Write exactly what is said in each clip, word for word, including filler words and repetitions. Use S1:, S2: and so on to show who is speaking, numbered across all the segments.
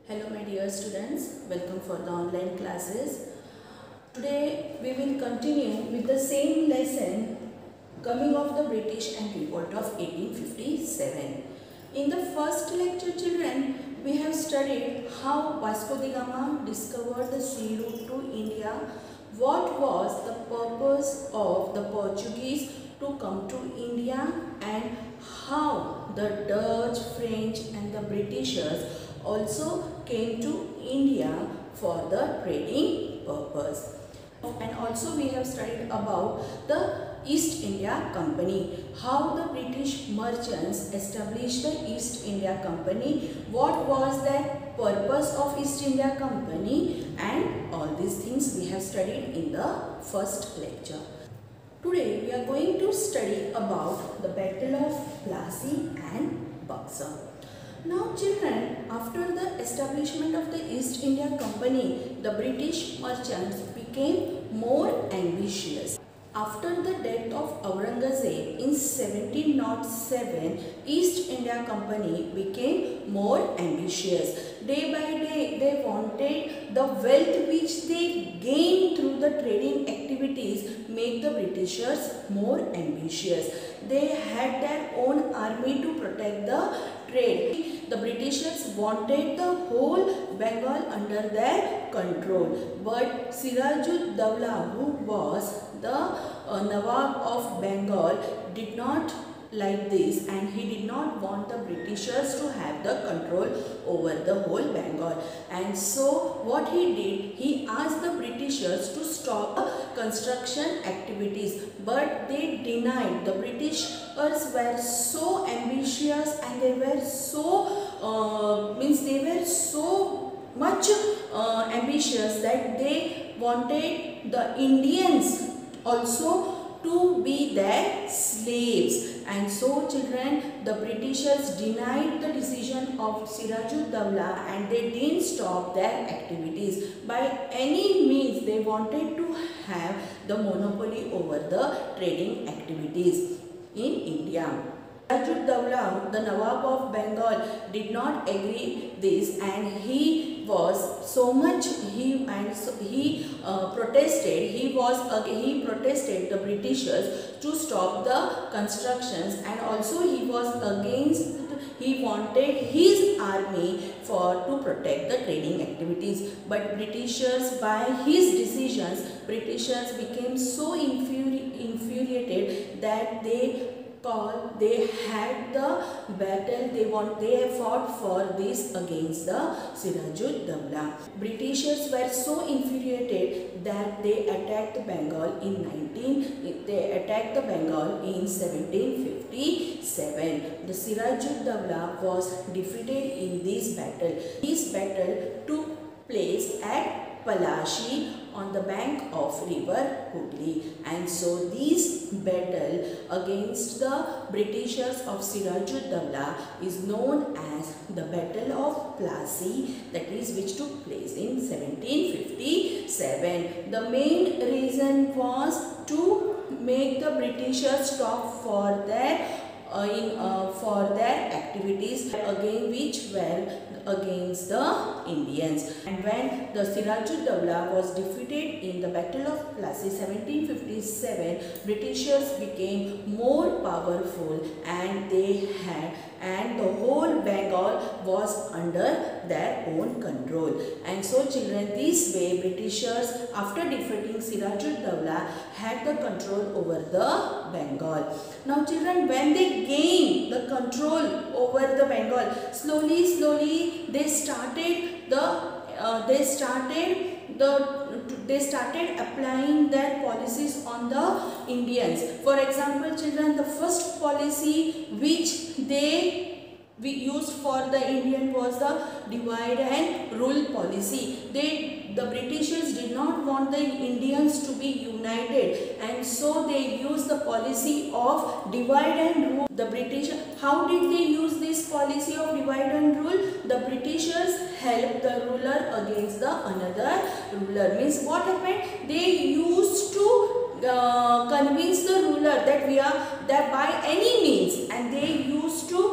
S1: Hello my dear students, welcome for the online classes. Today we will continue with the same lesson coming of the British and revolt of eighteen fifty-seven. In the first lecture children, we have studied how Vasco da Gama discovered the sea route to India, what was the purpose of the Portuguese to come to India and how the Dutch, French and the Britishers also came to India for the trading purpose. And also we have studied about the East India Company, how the British merchants established the East India Company, what was the purpose of East India Company, and all these things we have studied in the first lecture. Today we are going to study about the Battle of Plassey and Buxar. Now children, after the establishment of the East India Company, the British merchants became more ambitious. After the death of Aurangzeb in seventeen oh seven, East India Company became more ambitious. Day by day, they wanted the wealth which they gained through the trading activities make the Britishers more ambitious. They had their own army to protect the trade. The Britishers wanted the whole Bengal under their control, but Siraj-ud-Dawla, who was the uh, Nawab of Bengal, did not like this, and he did not want the Britishers to have the control over the whole Bengal. And so what he did, he asked the Britishers to stop the construction activities, but they denied. The Britishers were so ambitious and they were so uh, means they were so much uh, ambitious that they wanted the Indians also to be their slaves. And so children, the Britishers denied the decision of Siraj-ud-Dawla and they didn't stop their activities. By any means they wanted to have the monopoly over the trading activities in India. Siraj-ud-Dawla, the Nawab of Bengal, did not agree this, and he was so much he and so he uh, protested. He was uh, he protested the Britishers to stop the constructions, and also he was against. He wanted his army for to protect the trading activities, but Britishers, by his decisions, Britishers became so infuri infuriated that they called, they had the battle, they want, they fought for this against the Siraj-ud-Dawla. Britishers were so infuriated that they attacked Bengal in nineteen, they attacked the Bengal in seventeen fifty-seven. The Siraj-ud-Dawla was defeated in this battle. This battle took place at Plassey on the bank of river Hooghly, and so this battle against the Britishers of Siraj-ud-Dawla is known as the Battle of Plassey, that is which took place in seventeen fifty-seven. The main reason was to make the Britishers stop for their uh, in uh, for their activities again which were against the Indians. And when the Siraj-ud-Dawla was defeated in the Battle of Plassey seventeen fifty-seven, Britishers became more powerful and they had and the whole Bengal was under their own control. And so children, this way Britishers, after defeating Siraj-ud-Dawla, had the control over the Bengal. Now children, when they gained the control over the Bengal, slowly slowly they started the uh, they started the they started applying their policies on the Indians. For example children, the first policy which they we used for the Indian was the divide and rule policy. They, the Britishers did not want the Indians to be united, and so they used the policy of divide and rule. The British, how did they use this policy of divide and rule? The Britishers helped the ruler against the another ruler. Means what happened? They used to uh, convince the ruler that we are that by any means, and they used to Uh,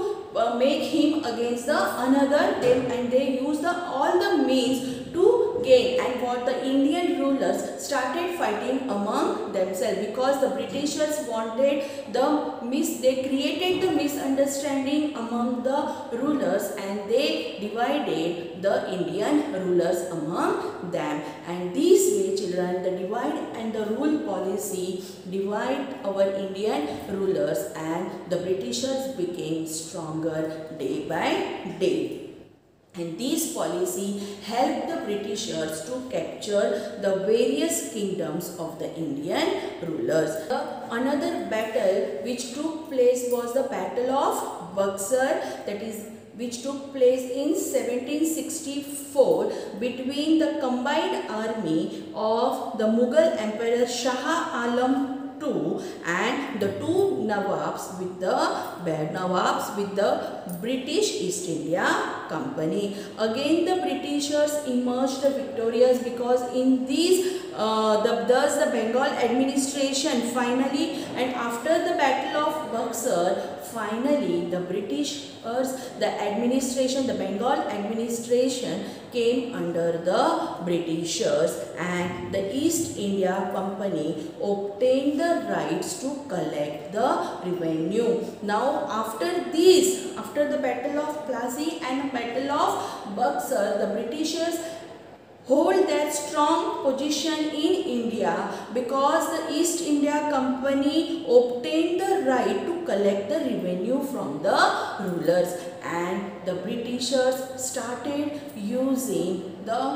S1: uh, make him against the another, they, and they use the all the means to gain, and what the Indian rulers started fighting among themselves, because the Britishers wanted the mis they created the misunderstanding among the rulers, and they divided the Indian rulers among them. And this way, children, the divide and the rule policy divide our Indian rulers, and the Britishers became stronger day by day. And this policy helped the Britishers to capture the various kingdoms of the Indian rulers. The another battle which took place was the Battle of Buxar, that is which took place in seventeen sixty-four between the combined army of the Mughal Emperor Shah Alam two and the two Nawabs with the Nawabs with the British East India Company. Again, the Britishers emerged victorious, because in these uh, the, thus the Bengal administration finally, and after the Battle of Buxar, finally the Britishers, the administration, the Bengal administration came under the Britishers, and the East India Company obtained the rights to collect the revenue. Now after this, after the Battle of Plassey and Battle of Buxar, the Britishers hold their strong position in India, because the East India Company obtained the right to collect the revenue from the rulers, and the Britishers started using the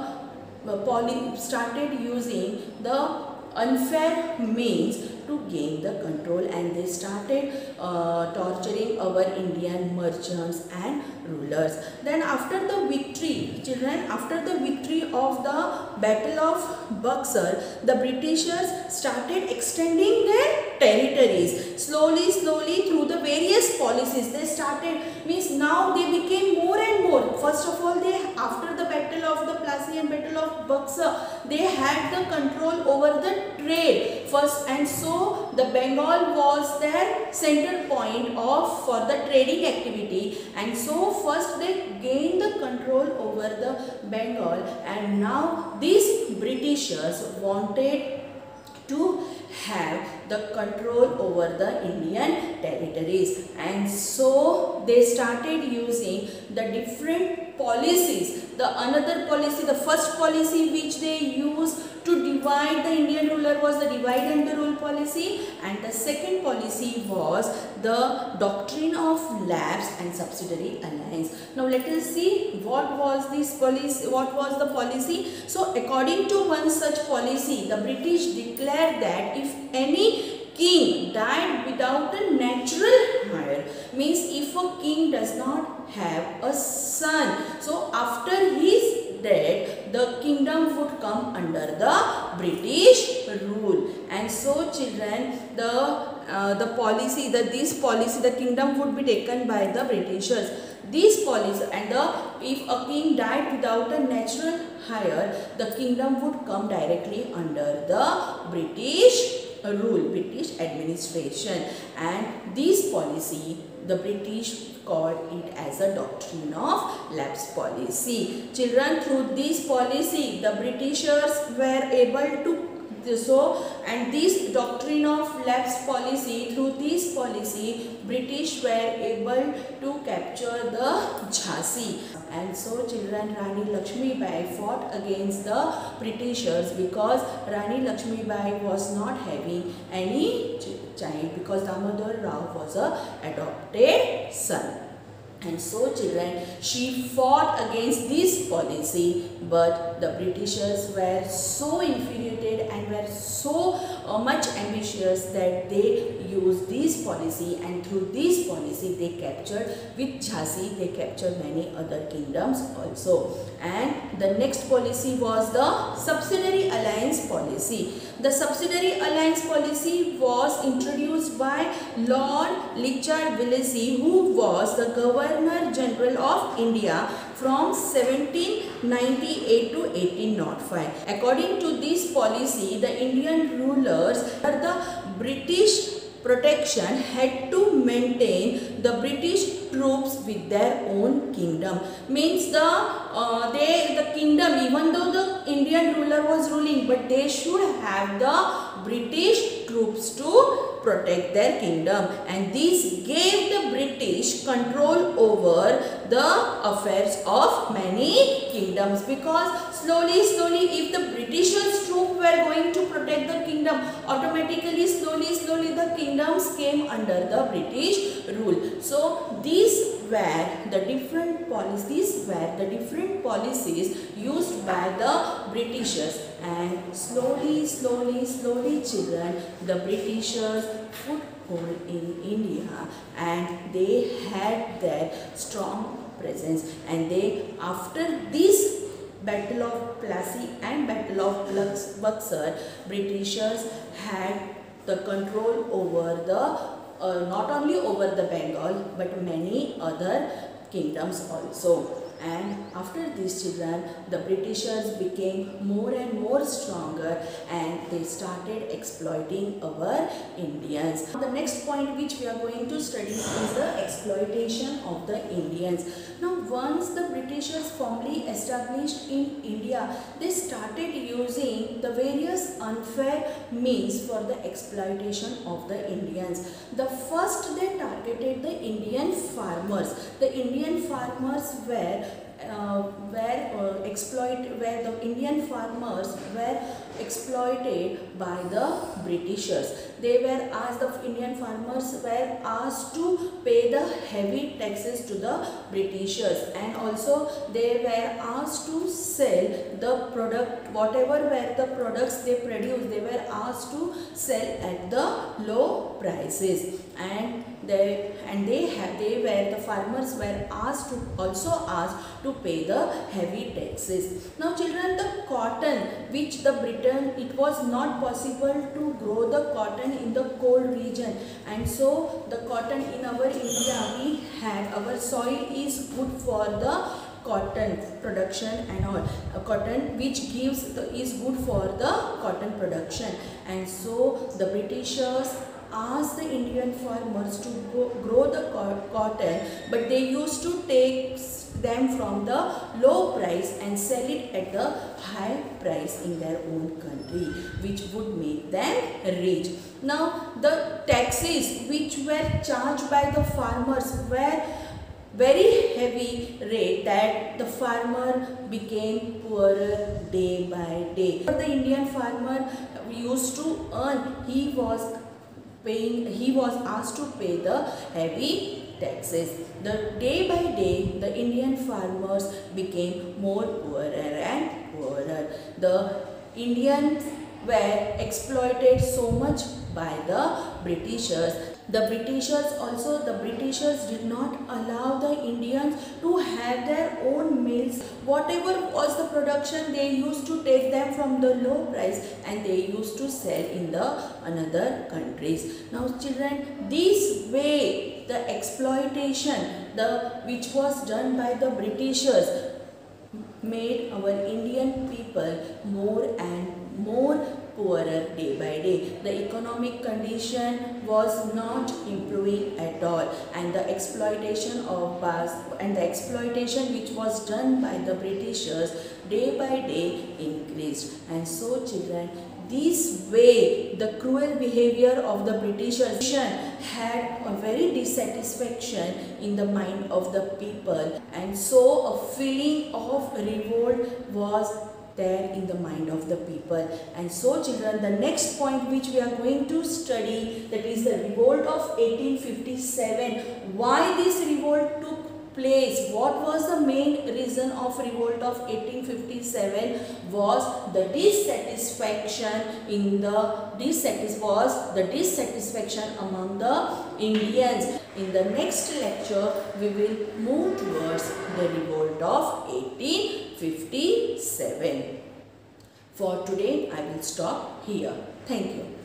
S1: poly started using the unfair means to gain the control, and they started uh, torturing our Indian merchants and rulers. Then after the victory, children, after the victory of the Battle of Buxar, the Britishers started extending their territories slowly, slowly through the various policies. They started, means now they became more and more. First of all, they after the Battle of the Plassey and Battle of Buxar, they had the control over the trade first, and so the Bengal was their center point of for the trading activity, and so first they gained the control over the Bengal, and now these Britishers wanted to have the control over the Indian territories, and so they started using the different policies. The another policy, the first policy which they used to divide the Indian ruler was the divide and the rule policy, and the second policy was the doctrine of lapse and subsidiary alliance. Now let us see what was this policy, what was the policy. So according to one such policy, the British declared that if any king died without a natural heir, means if a king does not have a son, so after his death the kingdom would come under the British rule. And so children, the uh, the policy that this policy the kingdom would be taken by the Britishers. This policy, and the if a king died without a natural heir, the kingdom would come directly under the British rule, British administration. And this policy the British called it as a doctrine of lapse policy. Children, through this policy the Britishers were able to so and this doctrine of lapse policy, through this policy British were able to capture the Jhansi. And so children, Rani Lakshmi Bai fought against the Britishers, because Rani Lakshmi Bai was not having any child, because Damodar Rao was a adopted son. And so children, she fought against this policy, but the Britishers were so infuriated and were so uh, much ambitious that they used this policy, and through this policy they captured, with Jhansi they captured many other kingdoms also. And the next policy was the subsidiary alliance policy. The subsidiary alliance policy was introduced by Lord Lychard Willesee, who was the Governor General of India from seventeen ninety-eight to eighteen oh five. According to this policy, the Indian rulers under the British protection had to maintain the British troops with their own kingdom. Means the uh, they the kingdom, even though the Indian ruler was ruling, but they should have the British troops to protect their kingdom, and this gave the British control over the affairs of many kingdoms. Because slowly slowly if the Britishers troops were going to protect the kingdom, automatically slowly slowly the kingdoms came under the British rule. So these were the different policies were the different policies used by the Britishers, and slowly slowly slowly children, the Britishers foothold in India, and they had their strong presence, and they, after this Battle of Plassey and Battle of Buxar, Britishers had the control over the uh, not only over the Bengal but many other kingdoms also. And after these children, the Britishers became more and more stronger, and they started exploiting our Indians. The next point which we are going to study is the exploitation of the Indians. Now once the Britishers firmly established in India, they started using the various unfair means for the exploitation of the Indians. The first, they targeted the Indian farmers. The Indian farmers were Uh, were uh, exploit where the Indian farmers were exploited by the Britishers. They were asked, the Indian farmers were asked to pay the heavy taxes to the Britishers, and also they were asked to sell the product, whatever were the products they produced, they were asked to sell at the low prices, and they and they have they were the farmers were asked to also asked to pay the heavy taxes. Now children, the cotton which the Britain, it was not possible to grow the cotton in the cold region, and so the cotton in our India, we had, our soil is good for the cotton production and all, uh, cotton which gives the, is good for the cotton production, and so the Britishers asked the Indian farmers to go, grow the cotton, but they used to take them from the low price and sell it at the high price in their own country, which would make them rich. Now the taxes which were charged by the farmers were very heavy rate, that the farmer became poorer day by day. The Indian farmer used to earn, he was paying, he was asked to pay the heavy taxes. The day by day, the Indian farmers became more poorer and poorer. The Indians were exploited so much by the Britishers. The Britishers also, the Britishers did not allow the Indians to have their own mills. Whatever was the production, they used to take them from the low price and they used to sell in the another countries. Now children, this way the exploitation the which was done by the Britishers made our Indian people more and more poorer day by day. The economic condition was not improving at all, and the exploitation of past and the exploitation which was done by the Britishers day by day increased. And so children, this way the cruel behavior of the Britishers had a very dissatisfaction in the mind of the people, and so a feeling of revolt was there in the mind of the people. And so children, the next point which we are going to study, that is the revolt of eighteen fifty-seven. Why this revolt took place, what was the main reason of revolt of eighteen fifty-seven, was the dissatisfaction in the dissatis was the dissatisfaction among the Indians. In the next lecture, we will move towards the revolt of eighteen fifty-seven. For today, I will stop here. Thank you.